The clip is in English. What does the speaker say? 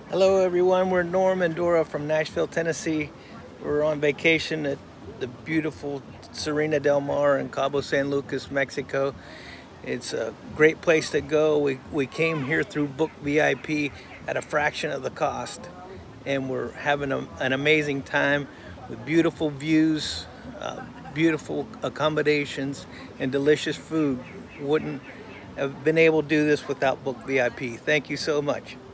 Hello everyone, we're Norm and Dora from Nashville, Tennessee. We're on vacation at the beautiful Sirenis Del Mar in Cabo San Lucas, Mexico. It's a great place to go. We came here through BookVip at a fraction of the cost, and we're having an amazing time with beautiful views, beautiful accommodations, and delicious food. Wouldn't have been able to do this without BookVip. Thank you so much.